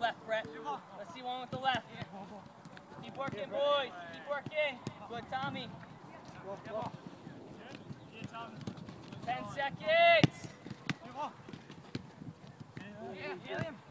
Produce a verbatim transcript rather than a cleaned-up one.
left, Brett. Let's see one with the left. Keep working, boys. Keep working. Good, Tommy. Ten seconds. Yeah, hit him.